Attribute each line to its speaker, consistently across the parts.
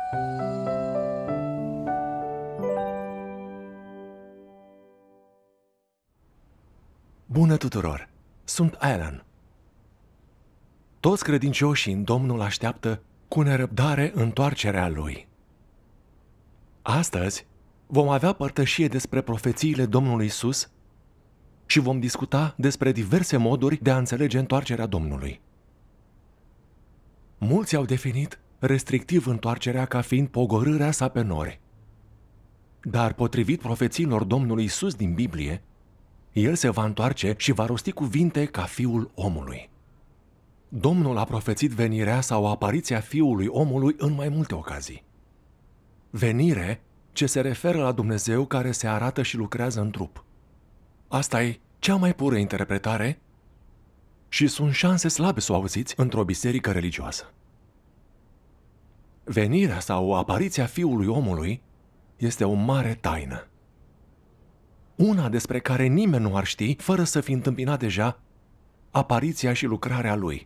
Speaker 1: Bună tuturor! Sunt Alan. Toți credincioșii în Domnul așteaptă cu nerăbdare întoarcerea Lui. Astăzi vom avea părtășie despre profețiile Domnului Iisus și vom discuta despre diverse moduri de a înțelege întoarcerea Domnului. Mulți au definit restrictiv întoarcerea ca fiind pogorârea sa pe nori. Dar potrivit profețiilor Domnului Iisus din Biblie, El se va întoarce și va rosti cuvinte ca Fiul omului. Domnul a profețit venirea sau apariția Fiului omului în mai multe ocazii. Venire ce se referă la Dumnezeu care se arată și lucrează în trup. Asta e cea mai pură interpretare și sunt șanse slabe să o auziți într-o biserică religioasă. Venirea sau apariția Fiului omului este o mare taină. Una despre care nimeni nu ar ști fără să fi întâmpinat deja apariția și lucrarea Lui.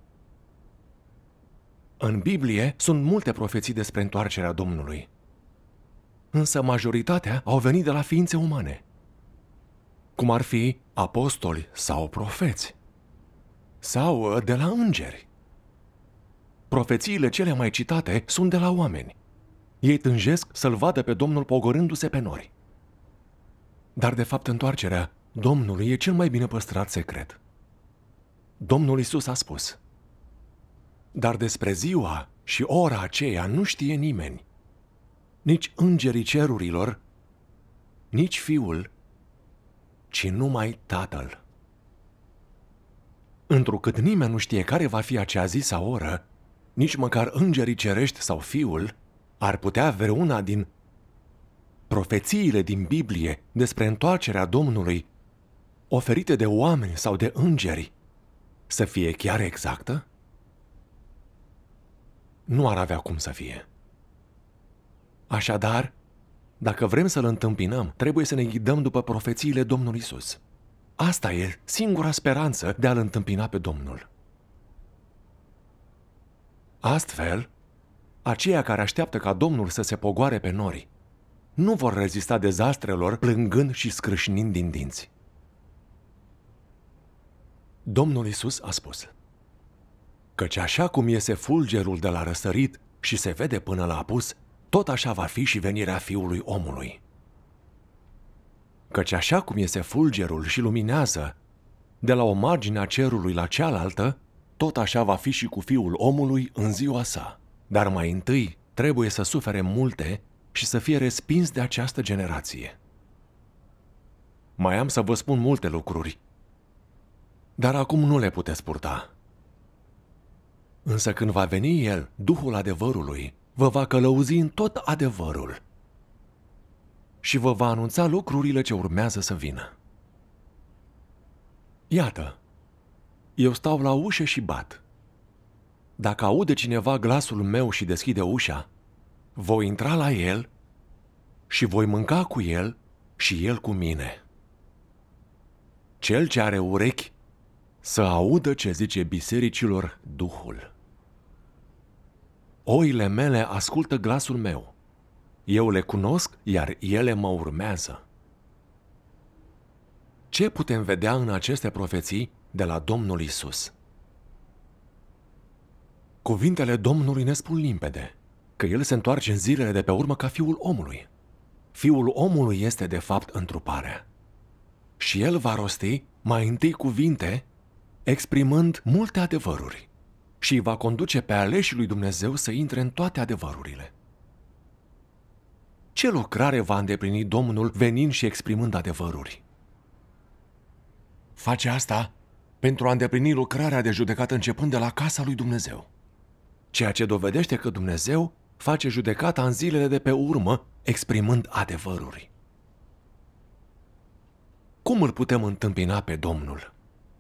Speaker 1: În Biblie sunt multe profeții despre întoarcerea Domnului, însă majoritatea au venit de la ființe umane, cum ar fi apostoli sau profeți, sau de la îngeri. Profețiile cele mai citate sunt de la oameni. Ei tânjesc să-L vadă pe Domnul pogorându-se pe nori. Dar de fapt întoarcerea Domnului e cel mai bine păstrat secret. Domnul Iisus a spus: dar despre ziua și ora aceea nu știe nimeni, nici îngerii cerurilor, nici Fiul, ci numai Tatăl. Întrucât nimeni nu știe care va fi acea zi sau oră, nici măcar îngerii cerești sau Fiul, ar putea vreuna din profețiile din Biblie despre întoarcerea Domnului, oferite de oameni sau de îngeri, să fie chiar exactă? Nu ar avea cum să fie. Așadar, dacă vrem să-L întâmpinăm, trebuie să ne ghidăm după profețiile Domnului Iisus. Asta e singura speranță de a-L întâmpina pe Domnul. Astfel, aceia care așteaptă ca Domnul să se pogoare pe nori nu vor rezista dezastrelor plângând și scrâșnind din dinți. Domnul Iisus a spus: căci așa cum iese fulgerul de la răsărit și se vede până la apus, tot așa va fi și venirea Fiului omului. Căci așa cum iese fulgerul și luminează de la o margine a cerului la cealaltă, tot așa va fi și cu Fiul omului în ziua sa. Dar mai întâi trebuie să sufere multe și să fie respins de această generație. Mai am să vă spun multe lucruri, dar acum nu le puteți purta. Însă când va veni El, Duhul adevărului, vă va călăuzi în tot adevărul și vă va anunța lucrurile ce urmează să vină. Iată, eu stau la ușă și bat. Dacă aude cineva glasul meu și deschide ușa, voi intra la el și voi mânca cu el și el cu mine. Cel ce are urechi să audă ce zice bisericilor Duhul. Oile mele ascultă glasul meu. Eu le cunosc, iar ele mă urmează. Ce putem vedea în aceste profeții de la Domnul Iisus? Cuvintele Domnului ne spun limpede că El se întoarce în zilele de pe urmă ca Fiul omului. Fiul omului este de fapt întruparea. Și El va rosti mai întâi cuvinte, exprimând multe adevăruri, și îi va conduce pe aleșii lui Dumnezeu să intre în toate adevărurile. Ce lucrare va îndeplini Domnul venind și exprimând adevăruri? Face asta pentru a îndeplini lucrarea de judecată începând de la casa lui Dumnezeu, ceea ce dovedește că Dumnezeu face judecata în zilele de pe urmă, exprimând adevăruri. Cum îl putem întâmpina pe Domnul?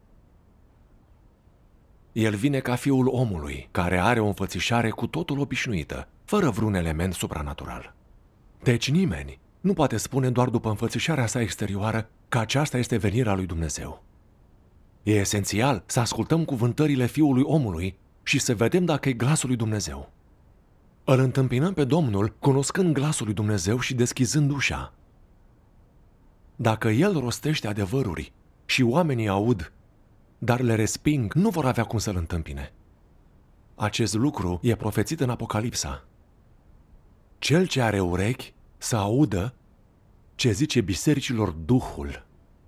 Speaker 1: El vine ca Fiul omului, care are o înfățișare cu totul obișnuită, fără vreun element supranatural. Deci nimeni nu poate spune doar după înfățișarea sa exterioară că aceasta este venirea lui Dumnezeu. E esențial să ascultăm cuvântările Fiului omului și să vedem dacă e glasul lui Dumnezeu. Îl întâmpinăm pe Domnul cunoscând glasul lui Dumnezeu și deschizând ușa. Dacă El rostește adevăruri și oamenii aud, dar le resping, nu vor avea cum să-L întâmpine. Acest lucru e profețit în Apocalipsa. Cel ce are urechi să audă ce zice bisericilor Duhul.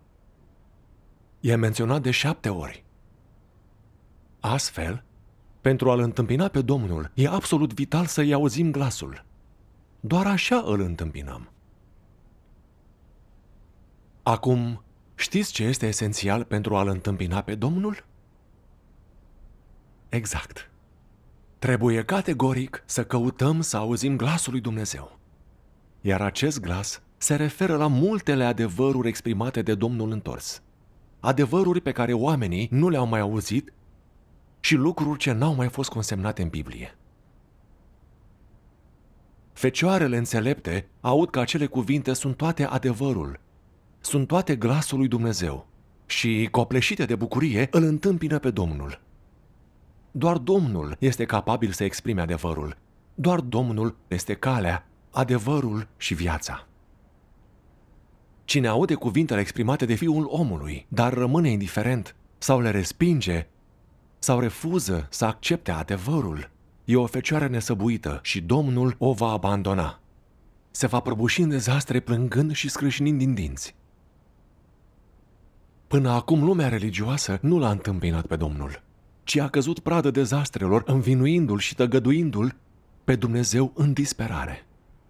Speaker 1: E menționat de 7 ori. Astfel, pentru a-L întâmpina pe Domnul, e absolut vital să-i auzim glasul. Doar așa Îl întâmpinăm. Acum, știți ce este esențial pentru a-L întâmpina pe Domnul? Exact. Trebuie categoric să căutăm să auzim glasul lui Dumnezeu. Iar acest glas se referă la multele adevăruri exprimate de Domnul întors. Adevăruri pe care oamenii nu le-au mai auzit și lucruri ce n-au mai fost consemnate în Biblie. Fecioarele înțelepte aud că acele cuvinte sunt toate adevărul, sunt toate glasul lui Dumnezeu și, copleșite de bucurie, îl întâmpină pe Domnul. Doar Domnul este capabil să exprime adevărul. Doar Domnul este calea, adevărul și viața. Cine aude cuvintele exprimate de Fiul omului, dar rămâne indiferent sau le respinge sau refuză să accepte adevărul, e o fecioară nesăbuită și Domnul o va abandona. Se va prăbuși în dezastre plângând și scrâșnind din dinți. Până acum lumea religioasă nu l-a întâmpinat pe Domnul, ci a căzut pradă dezastrelor, învinuindu-L și tăgăduindu-L pe Dumnezeu în disperare.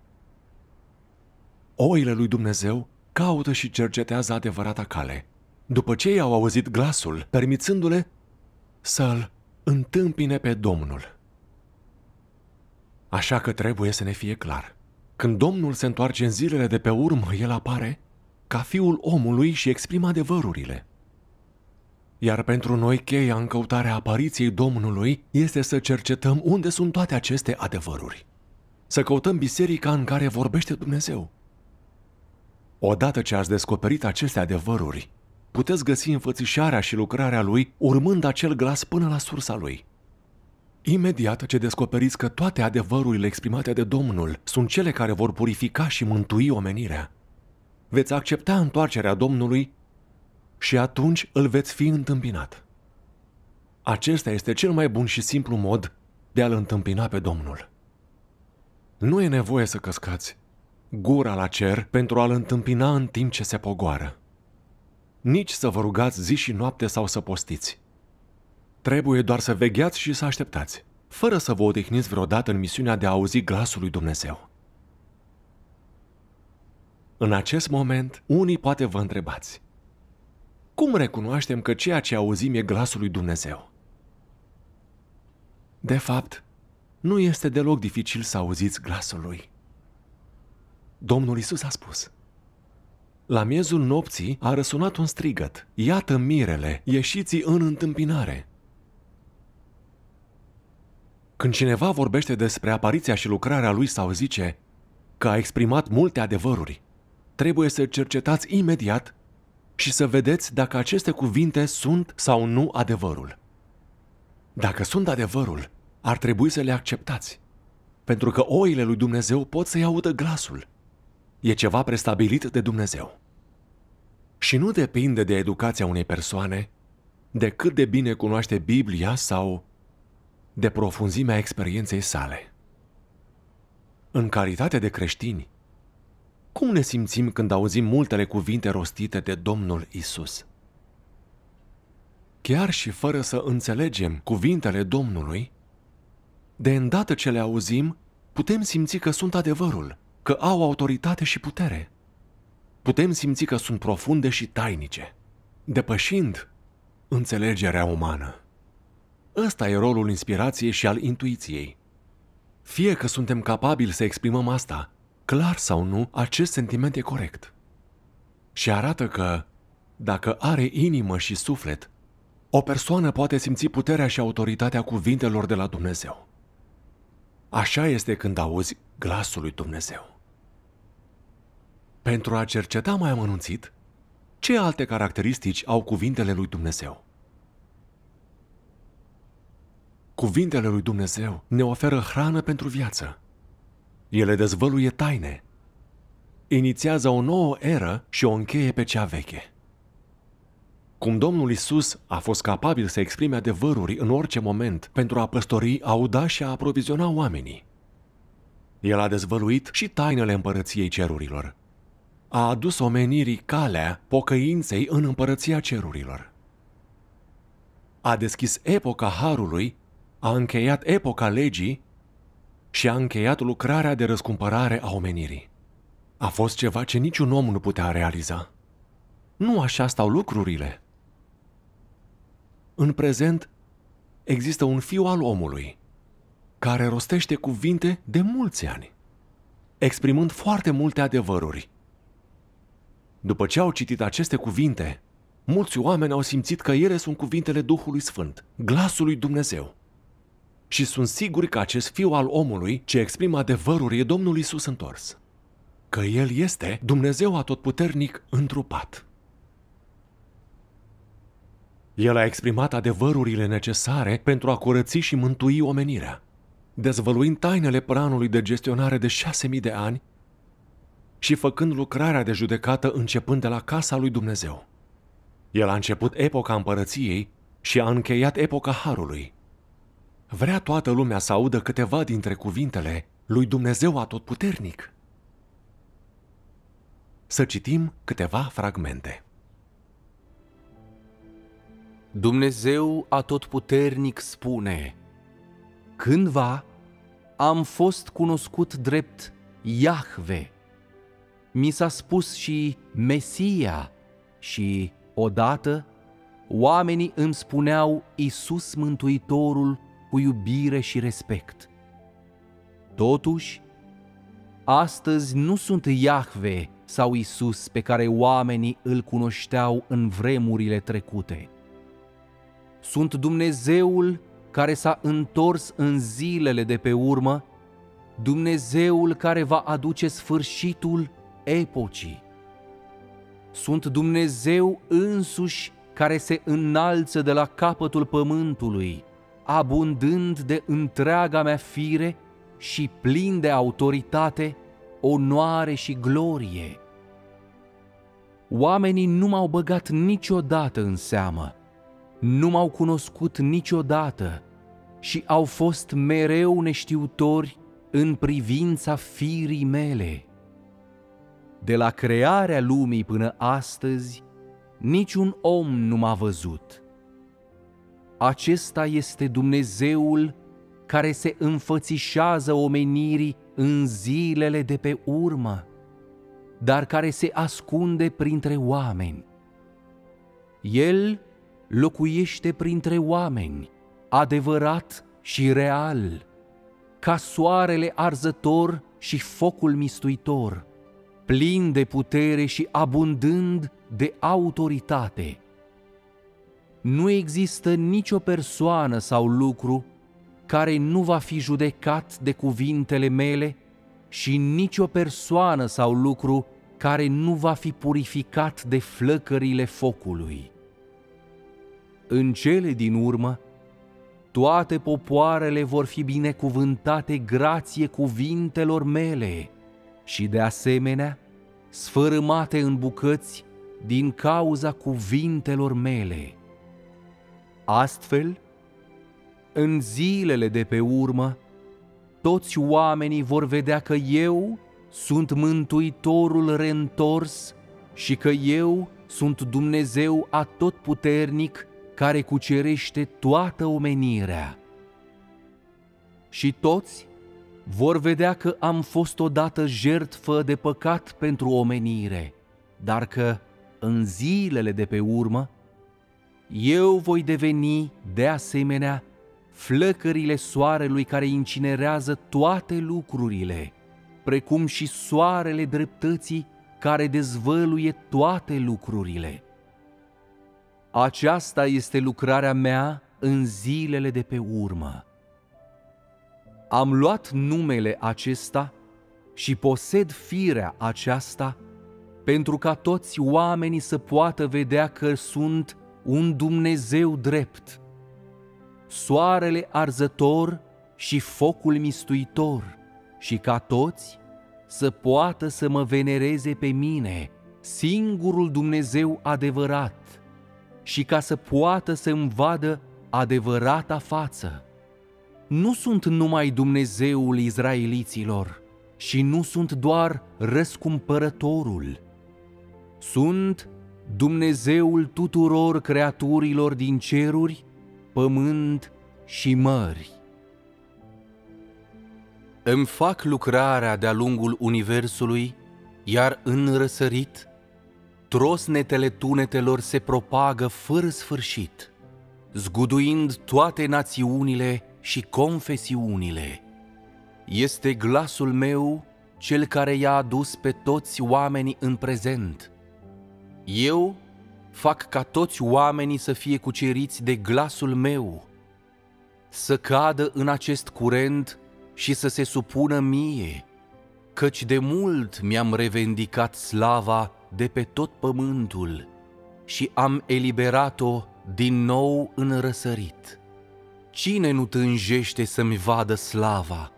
Speaker 1: Oile lui Dumnezeu caută și cercetează adevărata cale, după ce i-au auzit glasul, permițându-le să-L întâmpine pe Domnul. Așa că trebuie să ne fie clar. Când Domnul se întoarce în zilele de pe urmă, El apare ca Fiul omului și exprimă adevărurile. Iar pentru noi cheia în căutarea apariției Domnului este să cercetăm unde sunt toate aceste adevăruri. Să căutăm biserica în care vorbește Dumnezeu. Odată ce ați descoperit aceste adevăruri, puteți găsi înfățișarea și lucrarea Lui urmând acel glas până la sursa Lui. Imediat ce descoperiți că toate adevărurile exprimate de Domnul sunt cele care vor purifica și mântui omenirea, veți accepta întoarcerea Domnului și atunci îl veți fi întâmpinat. Acesta este cel mai bun și simplu mod de a-L întâmpina pe Domnul. Nu e nevoie să căscați gura la cer pentru a-L întâmpina în timp ce se pogoară. Nici să vă rugați zi și noapte sau să postiți. Trebuie doar să vegheați și să așteptați, fără să vă odihniți vreodată în misiunea de a auzi glasul lui Dumnezeu. În acest moment, unii poate vă întrebați: cum recunoaștem că ceea ce auzim e glasul lui Dumnezeu? De fapt, nu este deloc dificil să auziți glasul Lui. Domnul Iisus a spus: la miezul nopții a răsunat un strigăt: iată mirele, ieșiți în întâmpinare. Când cineva vorbește despre apariția și lucrarea Lui sau zice că a exprimat multe adevăruri, trebuie să cercetați imediat și să vedeți dacă aceste cuvinte sunt sau nu adevărul. Dacă sunt adevărul, ar trebui să le acceptați, pentru că oile lui Dumnezeu pot să-i audă glasul. E ceva prestabilit de Dumnezeu. Și nu depinde de educația unei persoane, de cât de bine cunoaște Biblia sau de profunzimea experienței sale. În calitate de creștini, cum ne simțim când auzim multele cuvinte rostite de Domnul Isus? Chiar și fără să înțelegem cuvintele Domnului, de îndată ce le auzim, putem simți că sunt adevărul, că au autoritate și putere. Putem simți că sunt profunde și tainice, depășind înțelegerea umană. Ăsta e rolul inspirației și al intuiției. Fie că suntem capabili să exprimăm asta, clar sau nu, acest sentiment e corect. Și arată că, dacă are inimă și suflet, o persoană poate simți puterea și autoritatea cuvintelor de la Dumnezeu. Așa este când auzi glasul lui Dumnezeu. Pentru a cerceta mai amănunțit, ce alte caracteristici au cuvintele lui Dumnezeu? Cuvintele lui Dumnezeu ne oferă hrană pentru viață. Ele dezvăluie taine, inițiază o nouă eră și o încheie pe cea veche. Cum Domnul Iisus a fost capabil să exprime adevăruri în orice moment pentru a păstori, a uda și a aproviziona oamenii, El a dezvăluit și tainele împărăției cerurilor. A adus omenirii calea pocăinței în împărăția cerurilor. A deschis epoca harului, a încheiat epoca legii și a încheiat lucrarea de răscumpărare a omenirii. A fost ceva ce niciun om nu putea realiza. Nu așa stau lucrurile. În prezent există un fiu al omului care rostește cuvinte de mulți ani, exprimând foarte multe adevăruri. După ce au citit aceste cuvinte, mulți oameni au simțit că ele sunt cuvintele Duhului Sfânt, glasul lui Dumnezeu. Și sunt siguri că acest fiu al omului ce exprimă adevăruri e Domnul Iisus întors. Că El este Dumnezeu atotputernic întrupat. El a exprimat adevărurile necesare pentru a curăți și mântui omenirea, dezvăluind tainele planului de gestionare de 6.000 de ani și făcând lucrarea de judecată începând de la casa lui Dumnezeu. El a început epoca împărăției și a încheiat epoca harului. Vrea toată lumea să audă câteva dintre cuvintele lui Dumnezeu atotputernic. Să citim câteva fragmente.
Speaker 2: Dumnezeu atotputernic spune: cândva am fost cunoscut drept Iahve. Mi s-a spus și Mesia și odată oamenii îmi spuneau Iisus Mântuitorul cu iubire și respect. Totuși, astăzi nu sunt Iahve sau Iisus pe care oamenii îl cunoșteau în vremurile trecute. Sunt Dumnezeul care s-a întors în zilele de pe urmă, Dumnezeul care va aduce sfârșitul epocii. Sunt Dumnezeu însuși care se înalță de la capătul pământului, abundând de întreaga mea fire și plin de autoritate, onoare și glorie. Oamenii nu m-au băgat niciodată în seamă, nu m-au cunoscut niciodată și au fost mereu neștiutori în privința firii mele. De la crearea lumii până astăzi, niciun om nu m-a văzut. Acesta este Dumnezeul care se înfățișează omenirii în zilele de pe urmă, dar care se ascunde printre oameni. El locuiește printre oameni, adevărat și real, ca soarele arzător și focul mistuitor, plin de putere și abundând de autoritate. Nu există nicio persoană sau lucru care nu va fi judecat de cuvintele mele și nicio persoană sau lucru care nu va fi purificat de flăcările focului. În cele din urmă, toate popoarele vor fi binecuvântate grație cuvintelor mele și, de asemenea, sfărâmate în bucăți din cauza cuvintelor mele. Astfel, în zilele de pe urmă, toți oamenii vor vedea că eu sunt Mântuitorul reîntors și că eu sunt Dumnezeu atotputernic care cucerește toată omenirea. Și toți vor vedea că am fost odată jertfă de păcat pentru omenire, dar că în zilele de pe urmă eu voi deveni de asemenea flăcările soarelui care incinerează toate lucrurile, precum și soarele dreptății care dezvăluie toate lucrurile. Aceasta este lucrarea mea în zilele de pe urmă. Am luat numele acesta și posed firea aceasta pentru ca toți oamenii să poată vedea că sunt un Dumnezeu drept. soarele arzător și focul mistuitor, și ca toți să poată să mă venereze pe mine, singurul Dumnezeu adevărat, și ca să poată să-mi vadă adevărata față. Nu sunt numai Dumnezeul izraeliților și nu sunt doar răscumpărătorul. Sunt Dumnezeul tuturor creaturilor din ceruri, pământ și mări. Îmi fac lucrarea de-a lungul universului, iar în răsărit, trosnetele tunetelor se propagă fără sfârșit, zguduind toate națiunile și confesiunile. Este glasul meu cel care i-a adus pe toți oamenii în prezent. Eu fac ca toți oamenii să fie cuceriți de glasul meu, să cadă în acest curent și să se supună mie, căci de mult mi-am revendicat slava de pe tot pământul și am eliberat-o din nou în răsărit. Cine nu tânjește să-mi vadă slava?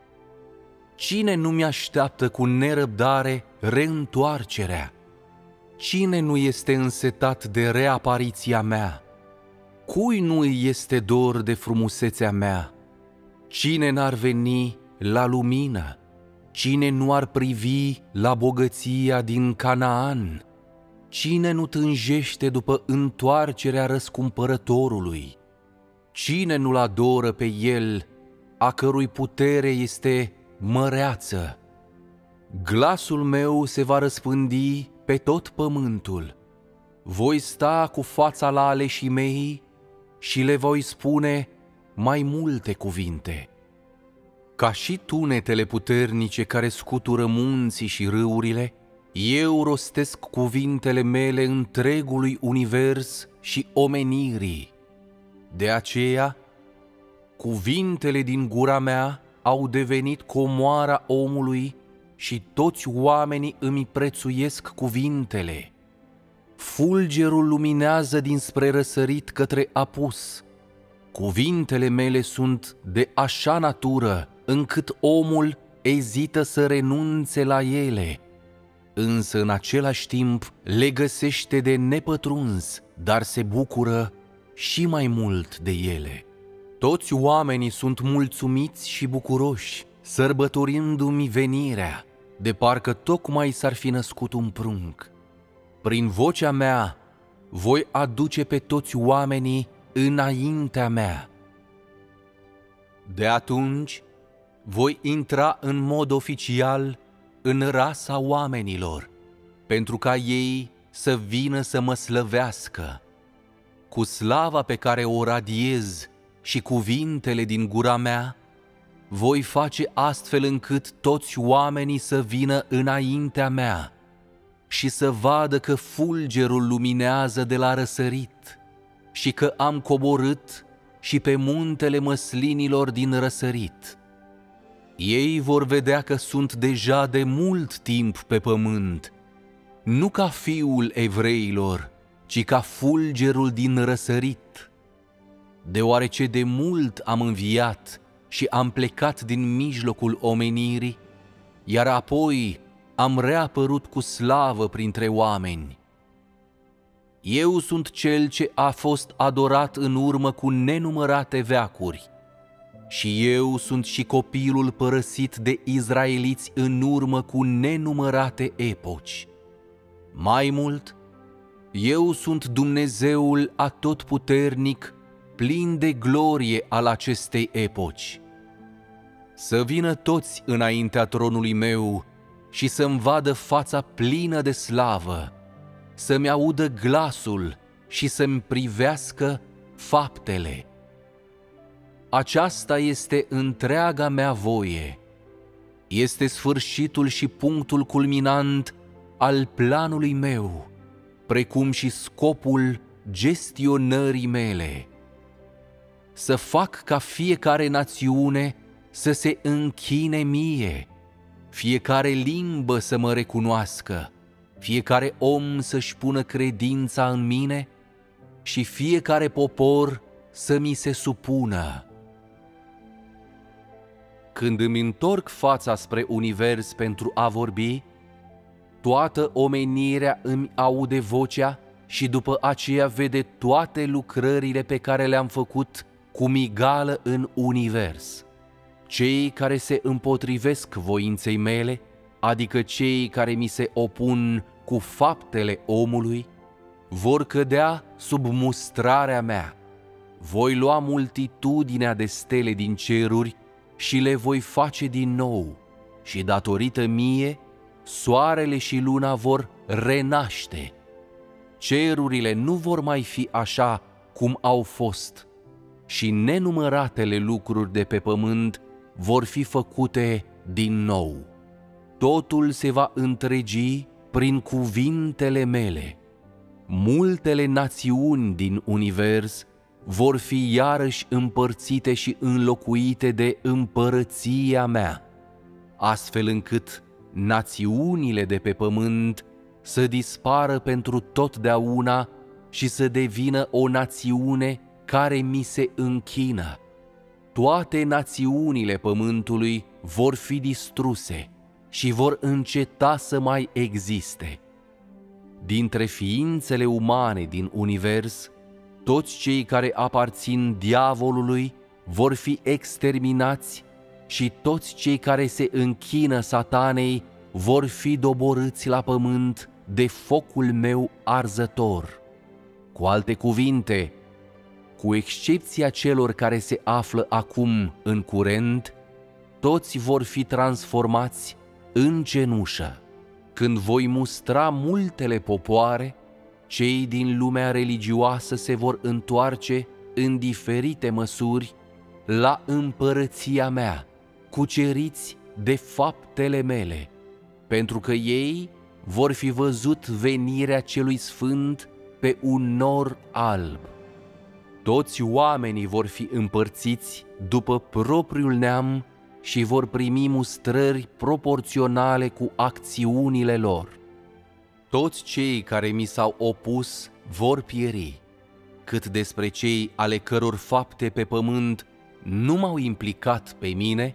Speaker 2: Cine nu mi-așteaptă cu nerăbdare reîntoarcerea? Cine nu este însetat de reapariția mea? Cui nu îi este dor de frumusețea mea? Cine n-ar veni la lumină? Cine nu ar privi la bogăția din Canaan? Cine nu tânjește după întoarcerea răscumpărătorului? Cine nu-l adoră pe el, a cărui putere este măreață? Glasul meu se va răspândi pe tot pământul. Voi sta cu fața la aleșii mei și le voi spune mai multe cuvinte. Ca și tunetele puternice care scutură munții și râurile, eu rostesc cuvintele mele întregului univers și omenirii. De aceea, cuvintele din gura mea au devenit comoara omului și toți oamenii îmi prețuiesc cuvintele. Fulgerul luminează dinspre răsărit către apus. Cuvintele mele sunt de așa natură încât omul ezită să renunțe la ele, însă în același timp le găsește de nepătruns, dar se bucură și mai mult de ele. Toți oamenii sunt mulțumiți și bucuroși, sărbătorindu-mi venirea, de parcă tocmai s-ar fi născut un prunc. Prin vocea mea voi aduce pe toți oamenii înaintea mea. De atunci voi intra în mod oficial în rasa oamenilor, pentru ca ei să vină să mă slăvească. Cu slava pe care o radiez și cuvintele din gura mea, voi face astfel încât toți oamenii să vină înaintea mea și să vadă că fulgerul luminează de la răsărit și că am coborât și pe muntele măslinilor din răsărit. Ei vor vedea că sunt deja de mult timp pe pământ, nu ca fiul evreilor, ci ca fulgerul din răsărit. Deoarece de mult am înviat și am plecat din mijlocul omenirii, iar apoi am reapărut cu slavă printre oameni. Eu sunt cel ce a fost adorat în urmă cu nenumărate veacuri și eu sunt și copilul părăsit de izraeliți în urmă cu nenumărate epoci. Mai mult, eu sunt Dumnezeul atotputernic, plin de glorie al acestei epoci. Să vină toți înaintea tronului meu și să-mi vadă fața plină de slavă, să-mi audă glasul și să-mi privească faptele. Aceasta este întreaga mea voie. Este sfârșitul și punctul culminant al planului meu, precum și scopul gestionării mele. Să fac ca fiecare națiune să se închine mie, fiecare limbă să mă recunoască, fiecare om să-și pună credința în mine și fiecare popor să mi se supună. Când îmi întorc fața spre univers pentru a vorbi, toată omenirea îmi aude vocea și după aceea vede toate lucrările pe care le-am făcut cu migală în univers. Cei care se împotrivesc voinței mele, adică cei care mi se opun cu faptele omului, vor cădea sub mustrarea mea. Voi lua multitudinea de stele din ceruri și le voi face din nou, și datorită mie, soarele și luna vor renaște. Cerurile nu vor mai fi așa cum au fost și nenumăratele lucruri de pe pământ vor fi făcute din nou. Totul se va întregi prin cuvintele mele. Multele națiuni din univers vor fi iarăși împărțite și înlocuite de împărăția mea, astfel încât națiunile de pe pământ să dispară pentru totdeauna și să devină o națiune care mi se închină. Toate națiunile pământului vor fi distruse și vor înceta să mai existe. Dintre ființele umane din univers, toți cei care aparțin diavolului vor fi exterminați și toți cei care se închină satanei vor fi doborâți la pământ de focul meu arzător. Cu alte cuvinte, cu excepția celor care se află acum în curent, toți vor fi transformați în cenușă. Când voi mustra multele popoare, cei din lumea religioasă se vor întoarce în diferite măsuri la împărăția mea, cuceriți de faptele mele, pentru că ei vor fi văzut venirea celui sfânt pe un nor alb. Toți oamenii vor fi împărțiți după propriul neam și vor primi mustrări proporționale cu acțiunile lor. Toți cei care mi s-au opus vor pieri. Cât despre cei ale căror fapte pe pământ nu m-au implicat pe mine,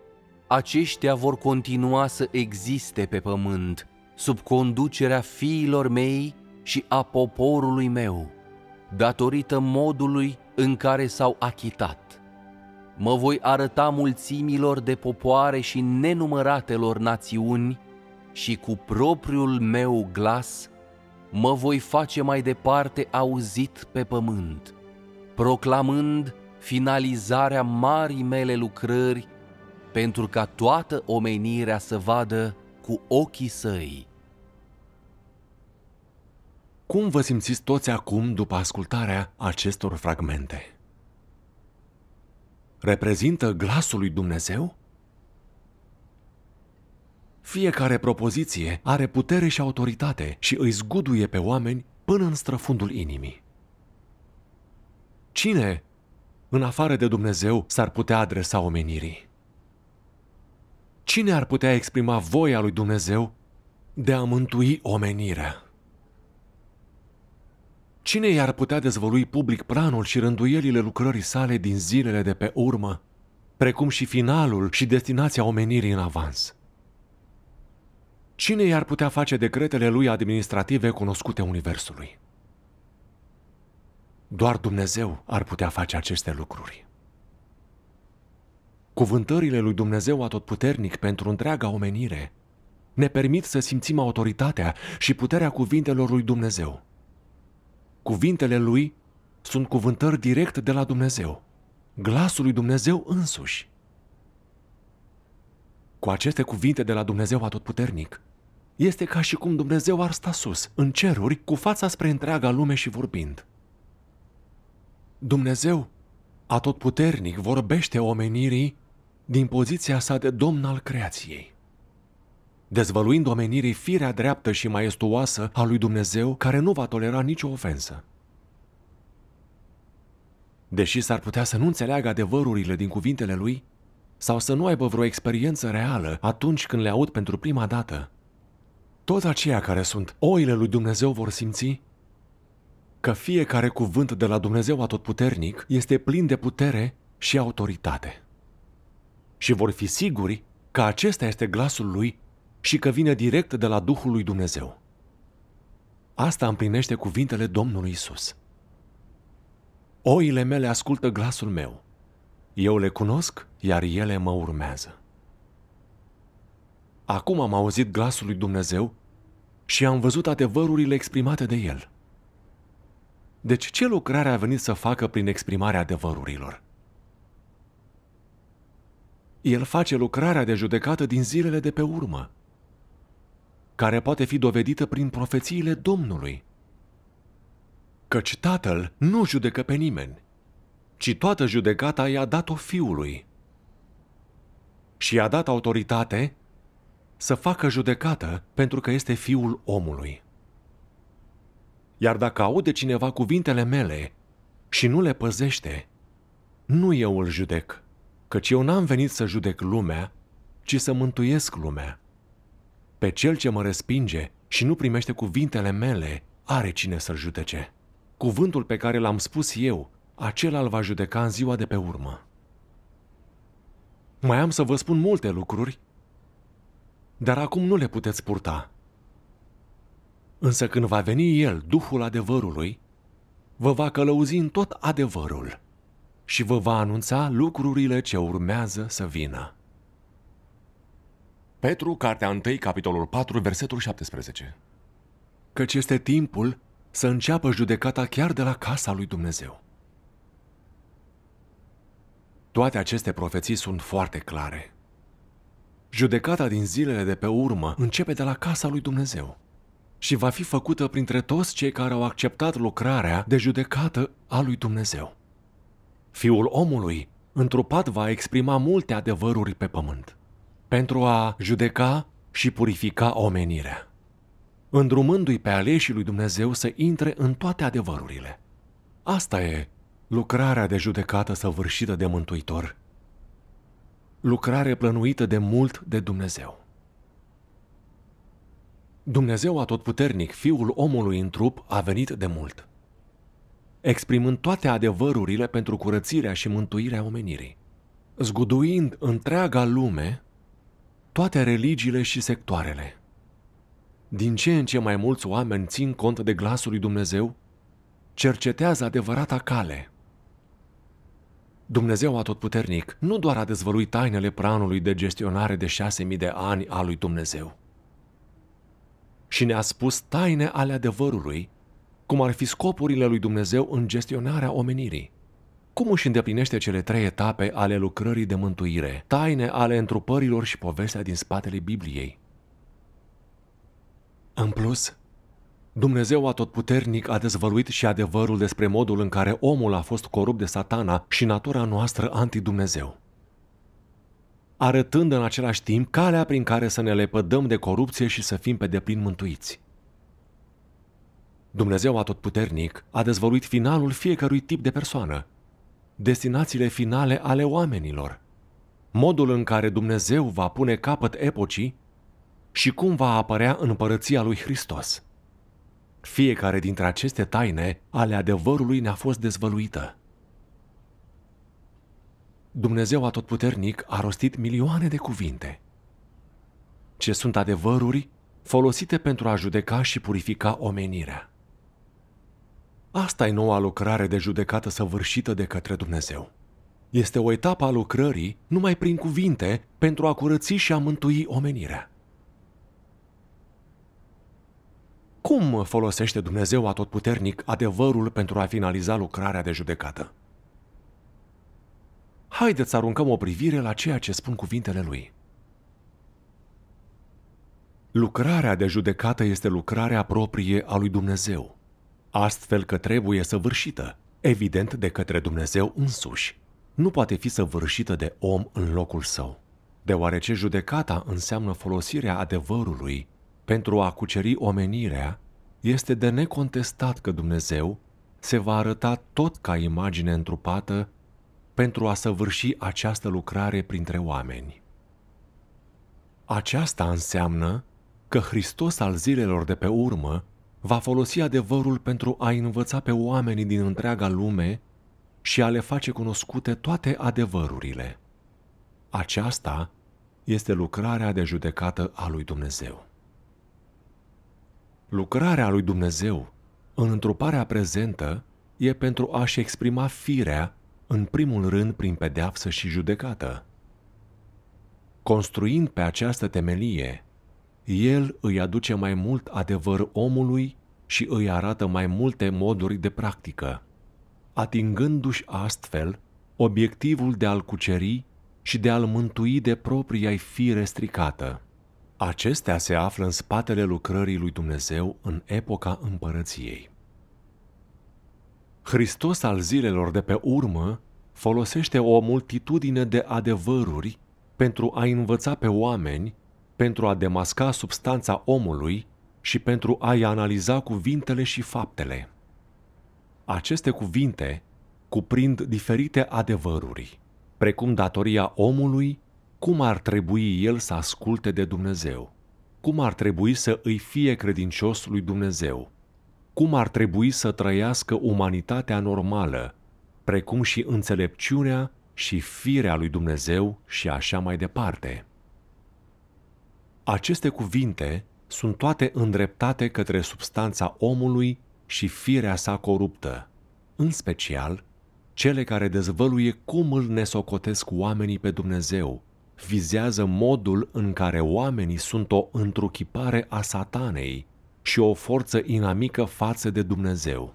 Speaker 2: aceștia vor continua să existe pe pământ, sub conducerea fiilor mei și a poporului meu, datorită modului în care s-au achitat. Mă voi arăta mulțimilor de popoare și nenumăratelor națiuni și cu propriul meu glas mă voi face mai departe auzit pe pământ, proclamând finalizarea marii mele lucrări, pentru ca toată omenirea să vadă cu ochii săi.
Speaker 1: Cum vă simțiți toți acum după ascultarea acestor fragmente? Reprezintă glasul lui Dumnezeu? Fiecare propoziție are putere și autoritate și îi zguduie pe oameni până în străfundul inimii. Cine, în afară de Dumnezeu, s-ar putea adresa omenirii? Cine ar putea exprima voia lui Dumnezeu de a mântui omenirea? Cine i-ar putea dezvălui public planul și rânduielile lucrării sale din zilele de pe urmă, precum și finalul și destinația omenirii în avans? Cine i-ar putea face decretele lui administrative cunoscute universului? Doar Dumnezeu ar putea face aceste lucruri. Cuvântările lui Dumnezeu Atotputernic pentru întreaga omenire ne permit să simțim autoritatea și puterea cuvintelor lui Dumnezeu. Cuvintele lui sunt cuvântări direct de la Dumnezeu, glasul lui Dumnezeu însuși. Cu aceste cuvinte de la Dumnezeu Atotputernic, este ca și cum Dumnezeu ar sta sus, în ceruri, cu fața spre întreaga lume și vorbind. Dumnezeu Atotputernic vorbește omenirii din poziția sa de domn al creației, dezvăluind omenirii firea dreaptă și maestuoasă a lui Dumnezeu, care nu va tolera nicio ofensă. Deși s-ar putea să nu înțeleagă adevărurile din cuvintele lui, sau să nu aibă vreo experiență reală atunci când le aud pentru prima dată, toți aceia care sunt oile lui Dumnezeu vor simți că fiecare cuvânt de la Dumnezeu Atotputernic este plin de putere și autoritate. Și vor fi siguri că acesta este glasul lui și că vine direct de la Duhul lui Dumnezeu. Asta împlinește cuvintele Domnului Isus. Oile mele ascultă glasul meu. Eu le cunosc, iar ele mă urmează. Acum am auzit glasul lui Dumnezeu și am văzut adevărurile exprimate de El. Deci ce lucrare a venit să facă prin exprimarea adevărurilor? El face lucrarea de judecată din zilele de pe urmă, care poate fi dovedită prin profețiile Domnului. Căci Tatăl nu judecă pe nimeni, ci toată judecata i-a dat-o Fiului. Și i-a dat autoritate să facă judecată pentru că este Fiul omului. Iar dacă aude cineva cuvintele mele și nu le păzește, nu eu îl judec, căci eu n-am venit să judec lumea, ci să mântuiesc lumea. Pe cel ce mă respinge și nu primește cuvintele mele, are cine să-l judece. Cuvântul pe care l-am spus eu, acela îl va judeca în ziua de pe urmă. Mai am să vă spun multe lucruri, dar acum nu le puteți purta. Însă când va veni El, Duhul adevărului, vă va călăuzi în tot adevărul și vă va anunța lucrurile ce urmează să vină. Petru, cartea 1, capitolul 4, versetul 17. Căci este timpul să înceapă judecata chiar de la casa lui Dumnezeu. Toate aceste profeții sunt foarte clare. Judecata din zilele de pe urmă începe de la casa lui Dumnezeu și va fi făcută printre toți cei care au acceptat lucrarea de judecată a lui Dumnezeu. Fiul omului, întrupat, va exprima multe adevăruri pe pământ, pentru a judeca și purifica omenirea, îndrumându-i pe aleșii lui Dumnezeu să intre în toate adevărurile. Asta e lucrarea de judecată săvârșită de Mântuitor, lucrare plănuită de mult de Dumnezeu. Dumnezeu Atotputernic, Fiul omului în trup, a venit de mult, exprimând toate adevărurile pentru curățirea și mântuirea omenirii, zguduind întreaga lume, toate religiile și sectoarele. Din ce în ce mai mulți oameni țin cont de glasul lui Dumnezeu, cercetează adevărata cale. Dumnezeu Atotputernic nu doar a dezvăluit tainele planului de gestionare de 6.000 de ani a lui Dumnezeu, și ne-a spus taine ale adevărului, cum ar fi scopurile lui Dumnezeu în gestionarea omenirii. Cum își îndeplinește cele 3 etape ale lucrării de mântuire, taine ale întrupărilor și povestea din spatele Bibliei. În plus, Dumnezeu Atotputernic a dezvăluit și adevărul despre modul în care omul a fost corupt de Satana și natura noastră anti-Dumnezeu, arătând în același timp calea prin care să ne lepădăm de corupție și să fim pe deplin mântuiți. Dumnezeu Atotputernic a dezvăluit finalul fiecărui tip de persoană, destinațiile finale ale oamenilor, modul în care Dumnezeu va pune capăt epocii și cum va apărea împărăția lui Hristos. Fiecare dintre aceste taine ale adevărului ne-a fost dezvăluită. Dumnezeu Atotputernic a rostit milioane de cuvinte, ce sunt adevăruri folosite pentru a judeca și purifica omenirea. Asta e noua lucrare de judecată săvârșită de către Dumnezeu. Este o etapă a lucrării numai prin cuvinte pentru a curăți și a mântui omenirea. Cum folosește Dumnezeu Atotputernic adevărul pentru a finaliza lucrarea de judecată? Haideți să aruncăm o privire la ceea ce spun cuvintele lui. Lucrarea de judecată este lucrarea proprie a lui Dumnezeu, astfel că trebuie săvârșită, evident de către Dumnezeu însuși. Nu poate fi săvârșită de om în locul său, deoarece judecata înseamnă folosirea adevărului pentru a cuceri omenirea. Este de necontestat că Dumnezeu se va arăta tot ca imagine întrupată pentru a săvârși această lucrare printre oameni. Aceasta înseamnă că Hristos al zilelor de pe urmă va folosi adevărul pentru a învăța pe oamenii din întreaga lume și a le face cunoscute toate adevărurile. Aceasta este lucrarea de judecată a lui Dumnezeu. Lucrarea lui Dumnezeu în întruparea prezentă e pentru a-și exprima firea, în primul rând prin pedeapsă și judecată. Construind pe această temelie, El îi aduce mai mult adevăr omului și îi arată mai multe moduri de practică, atingându-și astfel obiectivul de a-l cuceri și de a-l mântui de propria-i fire stricată. Acestea se află în spatele lucrării lui Dumnezeu în epoca împărăției. Hristos al zilelor de pe urmă folosește o multitudine de adevăruri pentru a învăța pe oameni, pentru a demasca substanța omului și pentru a-i analiza cuvintele și faptele. Aceste cuvinte cuprind diferite adevăruri, precum datoria omului, cum ar trebui el să asculte de Dumnezeu, cum ar trebui să îi fie credincios lui Dumnezeu, cum ar trebui să trăiască umanitatea normală, precum și înțelepciunea și firea lui Dumnezeu și așa mai departe. Aceste cuvinte sunt toate îndreptate către substanța omului și firea sa coruptă, în special cele care dezvăluie cum îl nesocotesc oamenii pe Dumnezeu, vizează modul în care oamenii sunt o întruchipare a Satanei și o forță inamică față de Dumnezeu.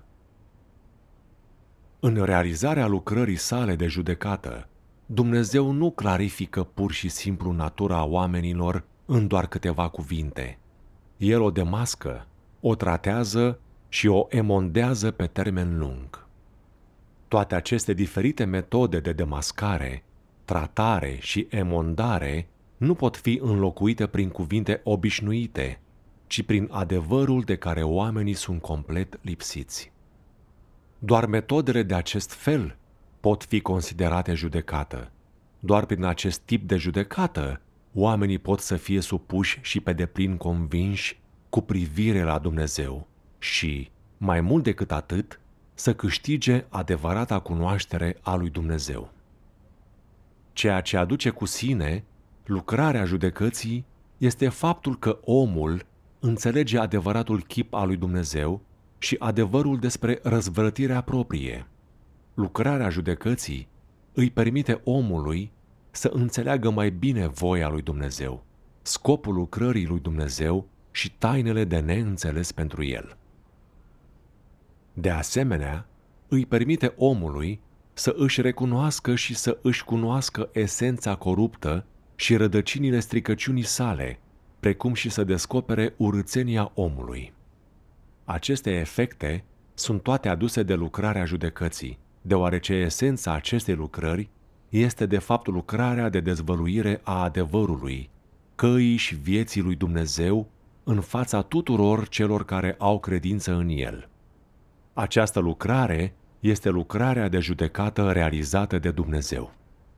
Speaker 1: În realizarea lucrării sale de judecată, Dumnezeu nu clarifică pur și simplu natura oamenilor în doar câteva cuvinte. El o demască, o tratează și o emondează pe termen lung. Toate aceste diferite metode de demascare, tratare și emondare nu pot fi înlocuite prin cuvinte obișnuite, ci prin adevărul de care oamenii sunt complet lipsiți. Doar metodele de acest fel pot fi considerate judecată. Doar prin acest tip de judecată, oamenii pot să fie supuși și pe deplin convinși cu privire la Dumnezeu și, mai mult decât atât, să câștige adevărata cunoaștere a lui Dumnezeu. Ceea ce aduce cu sine lucrarea judecății este faptul că omul înțelege adevăratul chip al lui Dumnezeu și adevărul despre răzvrătirea proprie. Lucrarea judecății îi permite omului să înțeleagă mai bine voia lui Dumnezeu, scopul lucrării lui Dumnezeu și tainele de neînțeles pentru el. De asemenea, îi permite omului să își recunoască și să își cunoască esența coruptă și rădăcinile stricăciunii sale, precum și să descopere urâțenia omului. Aceste efecte sunt toate aduse de lucrarea judecății, deoarece esența acestei lucrări este de fapt lucrarea de dezvăluire a adevărului, căii și vieții lui Dumnezeu în fața tuturor celor care au credință în El. Această lucrare este lucrarea de judecată realizată de Dumnezeu.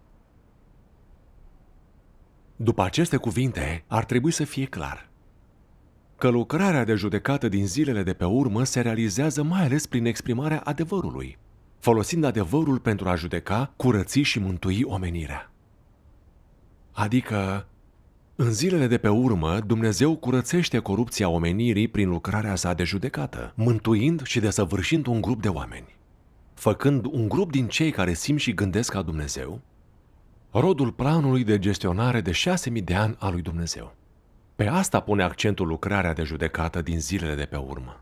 Speaker 1: După aceste cuvinte, ar trebui să fie clar că lucrarea de judecată din zilele de pe urmă se realizează mai ales prin exprimarea adevărului, folosind adevărul pentru a judeca, curăți și mântui omenirea. Adică, în zilele de pe urmă, Dumnezeu curățește corupția omenirii prin lucrarea sa de judecată, mântuind și desăvârșind un grup de oameni, făcând un grup din cei care simt și gândesc ca Dumnezeu, rodul planului de gestionare de 6.000 de ani a lui Dumnezeu. Pe asta pune accentul lucrarea de judecată din zilele de pe urmă.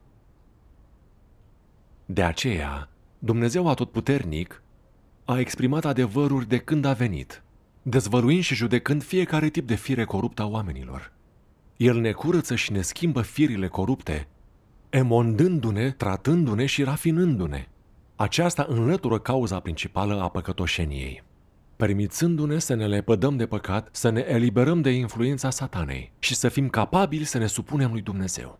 Speaker 1: De aceea, Dumnezeu Atotputernic a exprimat adevăruri de când a venit, dezvăluind și judecând fiecare tip de fire coruptă a oamenilor. El ne curăță și ne schimbă firile corupte, emondându-ne, tratându-ne și rafinându-ne. Aceasta înlătură cauza principală a păcătoșeniei, permițându-ne să ne lepădăm de păcat, să ne eliberăm de influența Satanei și să fim capabili să ne supunem lui Dumnezeu.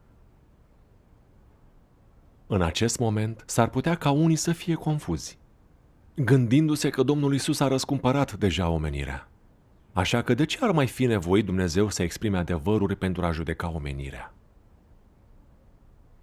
Speaker 1: În acest moment, s-ar putea ca unii să fie confuzi, gândindu-se că Domnul Iisus a răscumpărat deja omenirea. Așa că de ce ar mai fi nevoit Dumnezeu să exprime adevăruri pentru a judeca omenirea?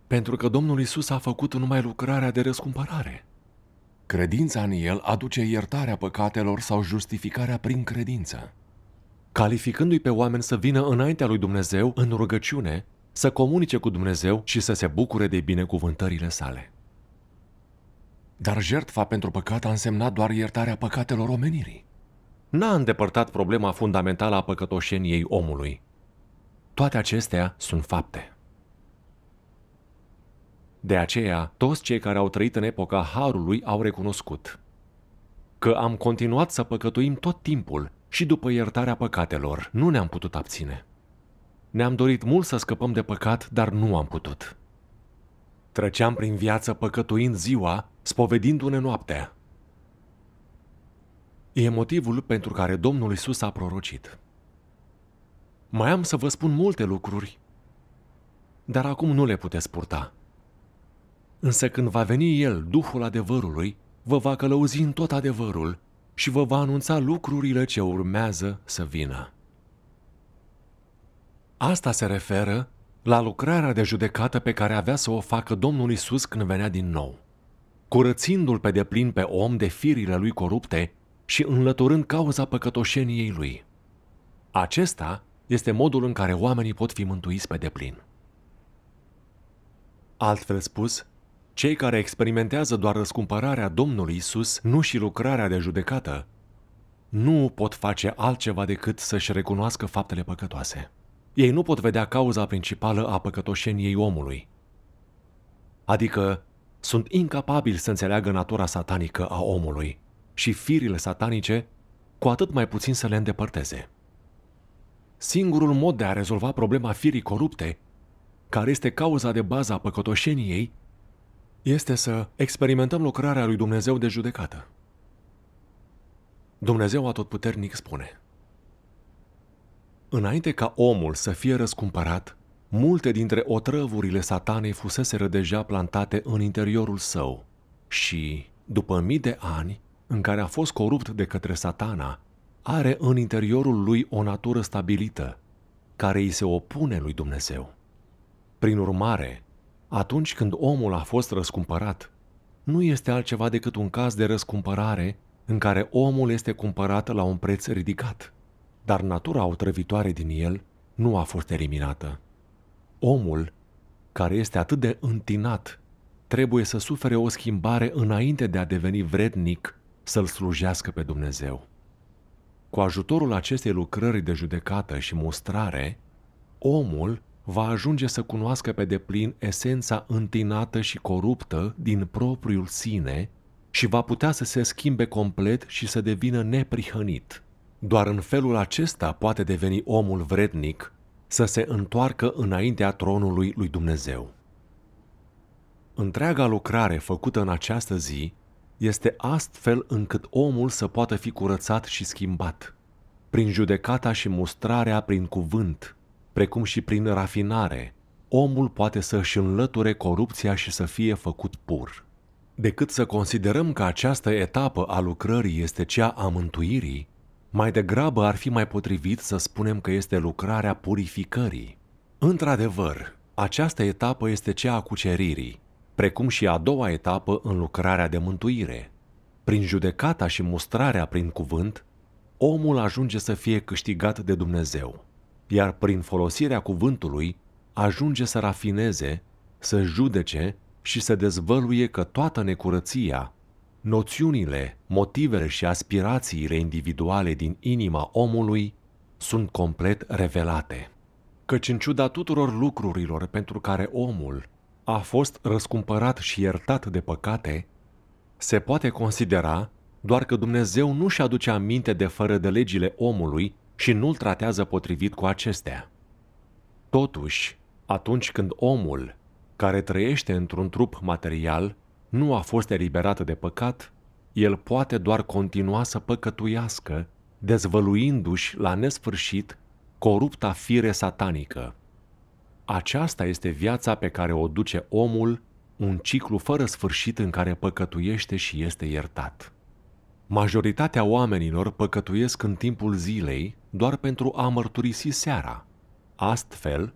Speaker 1: Pentru că Domnul Isus a făcut numai lucrarea de răscumpărare. Credința în El aduce iertarea păcatelor sau justificarea prin credință, calificându-i pe oameni să vină înaintea lui Dumnezeu în rugăciune, să comunice cu Dumnezeu și să se bucure de binecuvântările sale. Dar jertfa pentru păcat a însemnat doar iertarea păcatelor omenirii. N-a îndepărtat problema fundamentală a păcătoșeniei omului. Toate acestea sunt fapte. De aceea, toți cei care au trăit în epoca Harului au recunoscut că am continuat să păcătuim tot timpul și după iertarea păcatelor nu ne-am putut abține. Ne-am dorit mult să scăpăm de păcat, dar nu am putut. Treceam prin viață păcătuind ziua, spovedindu-ne noaptea. E motivul pentru care Domnul Isus a prorocit. Mai am să vă spun multe lucruri, dar acum nu le puteți purta. Însă când va veni El, Duhul adevărului, vă va călăuzi în tot adevărul și vă va anunța lucrurile ce urmează să vină. Asta se referă la lucrarea de judecată pe care avea să o facă Domnul Isus când venea din nou, curățindu-l pe deplin pe om de firile lui corupte și înlăturând cauza păcătoșeniei lui. Acesta este modul în care oamenii pot fi mântuiți pe deplin. Altfel spus, cei care experimentează doar răscumpărarea Domnului Isus, nu și lucrarea de judecată, nu pot face altceva decât să-și recunoască faptele păcătoase. Ei nu pot vedea cauza principală a păcătoșeniei omului. Adică sunt incapabili să înțeleagă natura satanică a omului și firile satanice, cu atât mai puțin să le îndepărteze. Singurul mod de a rezolva problema firii corupte, care este cauza de bază a păcătoșeniei, este să experimentăm lucrarea lui Dumnezeu de judecată. Dumnezeu Atotputernic spune: înainte ca omul să fie răscumpărat, multe dintre otrăvurile satanei fuseseră deja plantate în interiorul său și, după mii de ani în care a fost corupt de către satana, are în interiorul lui o natură stabilită, care îi se opune lui Dumnezeu. Prin urmare, atunci când omul a fost răscumpărat, nu este altceva decât un caz de răscumpărare în care omul este cumpărat la un preț ridicat, dar natura otrăvitoare din el nu a fost eliminată. Omul, care este atât de întinat, trebuie să sufere o schimbare înainte de a deveni vrednic să-L slujească pe Dumnezeu. Cu ajutorul acestei lucrări de judecată și mustrare, omul va ajunge să cunoască pe deplin esența întinată și coruptă din propriul sine și va putea să se schimbe complet și să devină neprihănit. Doar în felul acesta poate deveni omul vrednic să se întoarcă înaintea tronului lui Dumnezeu. Întreaga lucrare făcută în această zi este astfel încât omul să poată fi curățat și schimbat, prin judecata și mustrarea prin cuvânt, precum și prin rafinare. Omul poate să își înlăture corupția și să fie făcut pur. Decât să considerăm că această etapă a lucrării este cea a mântuirii, mai degrabă ar fi mai potrivit să spunem că este lucrarea purificării. Într-adevăr, această etapă este cea a cuceririi, precum și a doua etapă în lucrarea de mântuire. Prin judecata și mustrarea prin cuvânt, omul ajunge să fie câștigat de Dumnezeu, iar prin folosirea cuvântului ajunge să rafineze, să judece și să dezvăluie că toată necurăția, noțiunile, motivele și aspirațiile individuale din inima omului sunt complet revelate. Căci în ciuda tuturor lucrurilor pentru care omul a fost răscumpărat și iertat de păcate, se poate considera doar că Dumnezeu nu și aduce aminte de fără de legile omului și nu-l tratează potrivit cu acestea. Totuși, atunci când omul, care trăiește într-un trup material, nu a fost eliberat de păcat, el poate doar continua să păcătuiască, dezvăluindu-și la nesfârșit corupta fire satanică. Aceasta este viața pe care o duce omul, un ciclu fără sfârșit în care păcătuiește și este iertat. Majoritatea oamenilor păcătuiesc în timpul zilei doar pentru a mărturisi seara. Astfel,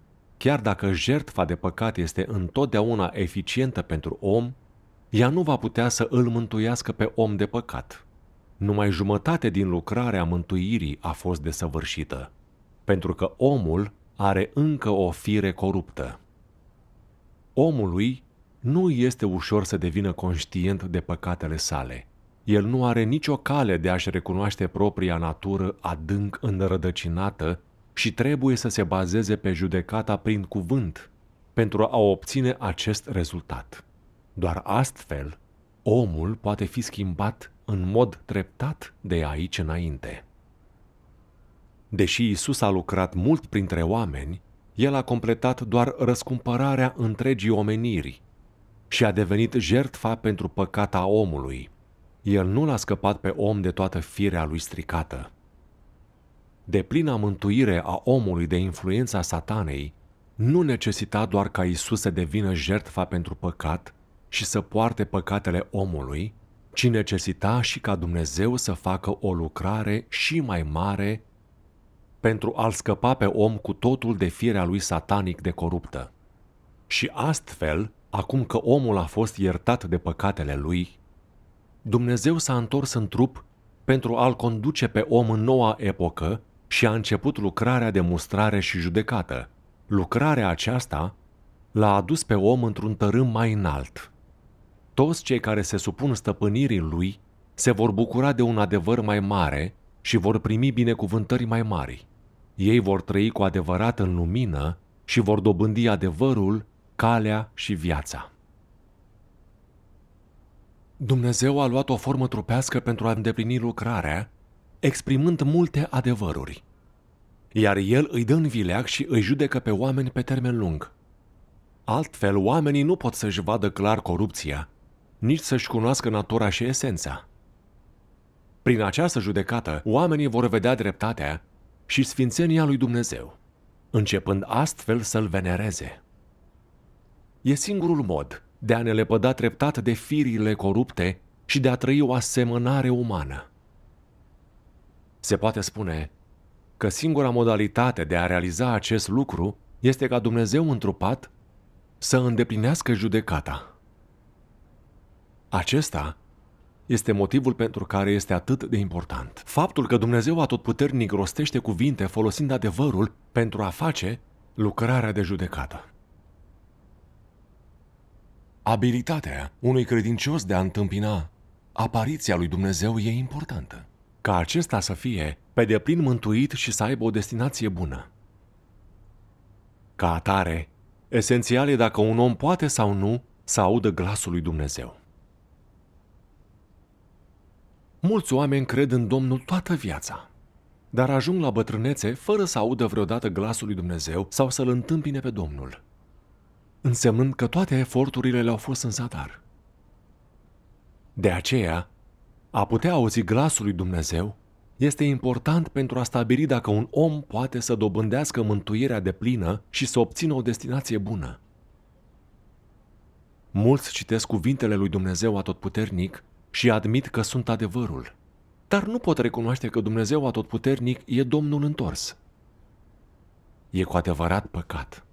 Speaker 1: chiar dacă jertfa de păcat este întotdeauna eficientă pentru om, ea nu va putea să îl mântuiască pe om de păcat. Numai jumătate din lucrarea mântuirii a fost desăvârșită, pentru că omul are încă o fire coruptă. Omului nu este ușor să devină conștient de păcatele sale. El nu are nicio cale de a-și recunoaște propria natură adânc înrădăcinată și trebuie să se bazeze pe judecata prin cuvânt pentru a obține acest rezultat. Doar astfel, omul poate fi schimbat în mod treptat de aici înainte. Deși Iisus a lucrat mult printre oameni, El a completat doar răscumpărarea întregii omeniri și a devenit jertfa pentru păcata omului. El nu l-a scăpat pe om de toată firea lui stricată. Deplina mântuire a omului de influența satanei nu necesita doar ca Iisus să devină jertfa pentru păcat și să poarte păcatele omului, ci necesita și ca Dumnezeu să facă o lucrare și mai mare pentru a-l scăpa pe om cu totul de firea lui satanic de coruptă. Și astfel, acum că omul a fost iertat de păcatele lui, Dumnezeu s-a întors în trup pentru a-l conduce pe om în noua epocă și a început lucrarea de mustrare și judecată. Lucrarea aceasta l-a adus pe om într-un tărâm mai înalt. Toți cei care se supun stăpânirii lui se vor bucura de un adevăr mai mare și vor primi binecuvântări mai mari. Ei vor trăi cu adevărat în lumină și vor dobândi adevărul, calea și viața. Dumnezeu a luat o formă trupească pentru a îndeplini lucrarea, exprimând multe adevăruri. Iar El îi dă în vileag și îi judecă pe oameni pe termen lung. Altfel, oamenii nu pot să-și vadă clar corupția, nici să-și cunoască natura și esența. Prin această judecată, oamenii vor vedea dreptatea și sfințenia lui Dumnezeu, începând astfel să-L venereze. E singurul mod de a ne lepăda treptat de firile corupte și de a trăi o asemănare umană. Se poate spune că singura modalitate de a realiza acest lucru este ca Dumnezeu întrupat să îndeplinească judecata. Acesta este motivul pentru care este atât de important. Faptul că Dumnezeu Atotputernic rostește cuvinte folosind adevărul pentru a face lucrarea de judecată. Abilitatea unui credincios de a întâmpina apariția lui Dumnezeu e importantă, ca acesta să fie pe deplin mântuit și să aibă o destinație bună. Ca atare, esențial e dacă un om poate sau nu să audă glasul lui Dumnezeu. Mulți oameni cred în Domnul toată viața, dar ajung la bătrânețe fără să audă vreodată glasul lui Dumnezeu sau să-L întâmpine pe Domnul, însemnând că toate eforturile le-au fost în zadar. De aceea, a putea auzi glasul lui Dumnezeu este important pentru a stabili dacă un om poate să dobândească mântuirea deplină și să obțină o destinație bună. Mulți citesc cuvintele lui Dumnezeu Atotputernic și admit că sunt adevărul, dar nu pot recunoaște că Dumnezeu Atotputernic e Domnul întors. E cu adevărat păcat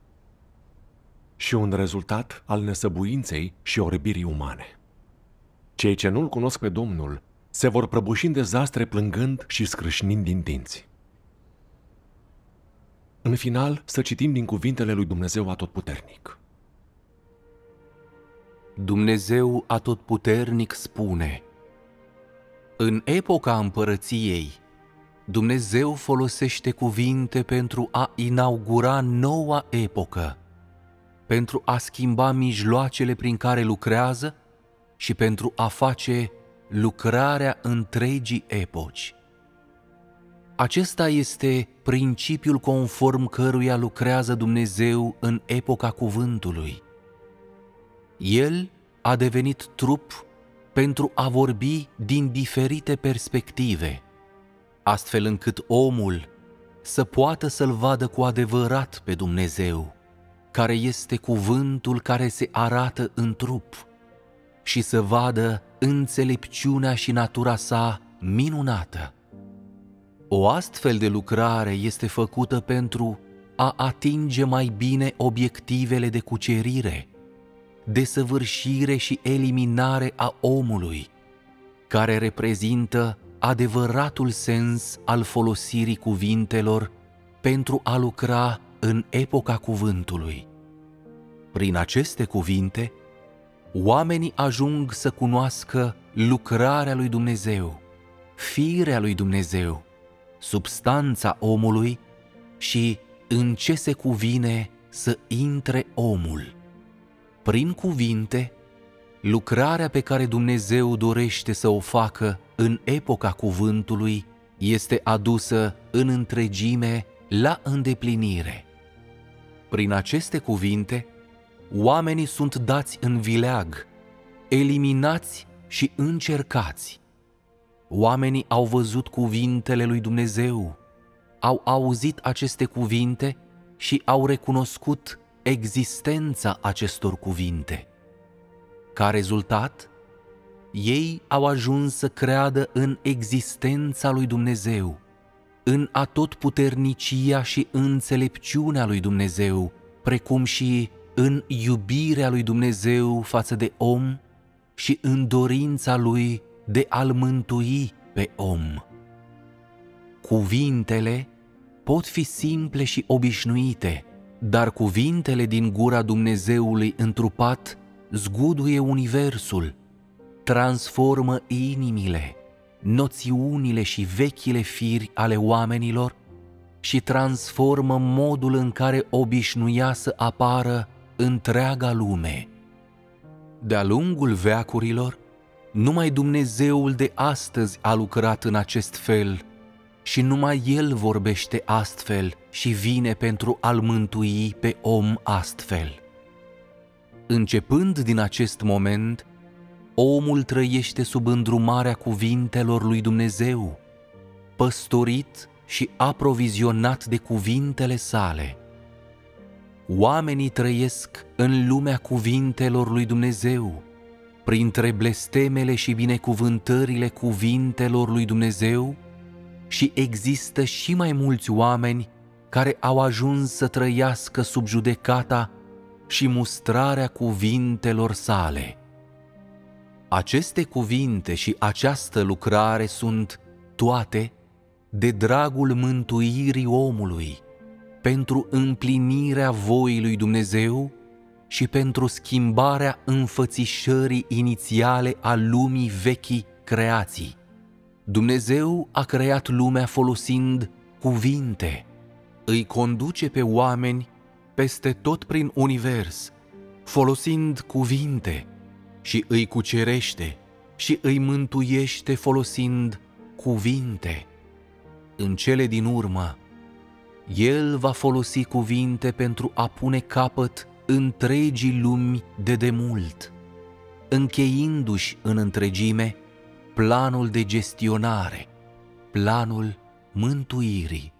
Speaker 1: și un rezultat al nesăbuinței și orbirii umane. Cei ce nu-L cunosc pe Domnul se vor prăbuși în dezastre plângând și scrâșnind din dinți. În final, să citim din cuvintele lui Dumnezeu Atotputernic.
Speaker 2: Dumnezeu Atotputernic spune: în epoca împărăției, Dumnezeu folosește cuvinte pentru a inaugura noua epocă, pentru a schimba mijloacele prin care lucrează și pentru a face lucrarea întregii epoci. Acesta este principiul conform căruia lucrează Dumnezeu în epoca cuvântului. El a devenit trup pentru a vorbi din diferite perspective, astfel încât omul să poată să-L vadă cu adevărat pe Dumnezeu, care este cuvântul care se arată în trup, și să vadă înțelepciunea și natura sa minunată. O astfel de lucrare este făcută pentru a atinge mai bine obiectivele de cucerire, desăvârșire și eliminare a omului, care reprezintă adevăratul sens al folosirii cuvintelor pentru a lucra în epoca cuvântului. Prin aceste cuvinte, oamenii ajung să cunoască lucrarea lui Dumnezeu, firea lui Dumnezeu, substanța omului și în ce se cuvine să intre omul. Prin cuvinte, lucrarea pe care Dumnezeu dorește să o facă în epoca cuvântului este adusă în întregime la îndeplinire. Prin aceste cuvinte, oamenii sunt dați în vileag, eliminați și încercați. Oamenii au văzut cuvintele lui Dumnezeu, au auzit aceste cuvinte și au recunoscut existența acestor cuvinte. Ca rezultat, ei au ajuns să creadă în existența lui Dumnezeu, în atotputernicia și înțelepciunea lui Dumnezeu, precum și în iubirea lui Dumnezeu față de om și în dorința lui de a-l mântui pe om. Cuvintele pot fi simple și obișnuite, dar cuvintele din gura Dumnezeului întrupat zguduie universul, transformă inimile, noțiunile și vechile firi ale oamenilor și transformă modul în care obișnuia să apară întreaga lume. De-a lungul veacurilor, numai Dumnezeul de astăzi a lucrat în acest fel și numai El vorbește astfel și vine pentru a-l mântui pe om astfel. Începând din acest moment, omul trăiește sub îndrumarea cuvintelor lui Dumnezeu, păstorit și aprovizionat de cuvintele sale. Oamenii trăiesc în lumea cuvintelor lui Dumnezeu, printre blestemele și binecuvântările cuvintelor lui Dumnezeu, și există și mai mulți oameni care au ajuns să trăiască sub judecata și mustrarea cuvintelor sale. Aceste cuvinte și această lucrare sunt toate de dragul mântuirii omului, pentru împlinirea voii lui Dumnezeu și pentru schimbarea înfățișării inițiale a lumii vechii creații. Dumnezeu a creat lumea folosind cuvinte, îi conduce pe oameni peste tot prin univers, folosind cuvinte, și îi cucerește și îi mântuiește folosind cuvinte. În cele din urmă, El va folosi cuvinte pentru a pune capăt întregii lumi de demult, încheindu-și în întregime planul de gestionare, planul mântuirii.